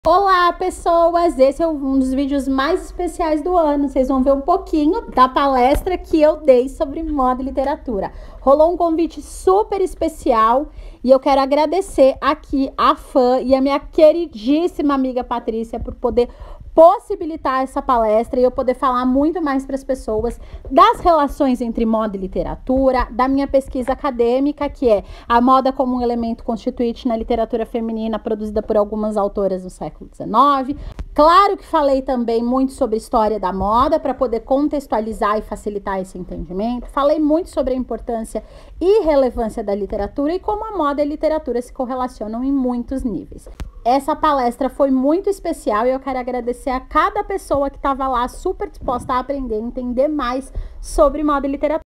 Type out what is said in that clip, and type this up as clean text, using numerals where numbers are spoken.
Olá, pessoas! Esse é um dos vídeos mais especiais do ano. Vocês vão ver um pouquinho da palestra que eu dei sobre moda e literatura. Rolou um convite super especial e eu quero agradecer aqui a fã e a minha queridíssima amiga Patrícia por poder possibilitar essa palestra e eu poder falar muito mais para as pessoas das relações entre moda e literatura, da minha pesquisa acadêmica, que é a moda como um elemento constituinte na literatura feminina produzida por algumas autoras no século XIX. Claro que falei também muito sobre história da moda para poder contextualizar e facilitar esse entendimento. Falei muito sobre a importância e relevância da literatura e como a moda e a literatura se correlacionam em muitos níveis. Essa palestra foi muito especial e eu quero agradecer a cada pessoa que estava lá super disposta a aprender e entender mais sobre moda e literatura.